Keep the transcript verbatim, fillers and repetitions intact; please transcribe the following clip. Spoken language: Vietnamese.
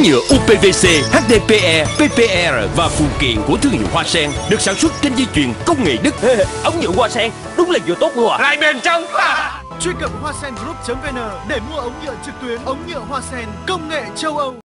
nhựa u pê vê xê, hát đê pê e, pê pê rờ và phụ kiện của thương hiệu Hoa Sen được sản xuất trên dây chuyền công nghệ Đức. Ống nhựa Hoa Sen đúng là vừa tốt luôn à. Lại bền trong. Truy cập hoa sen group chấm vn để mua ống nhựa trực tuyến, ống nhựa Hoa Sen công nghệ châu Âu.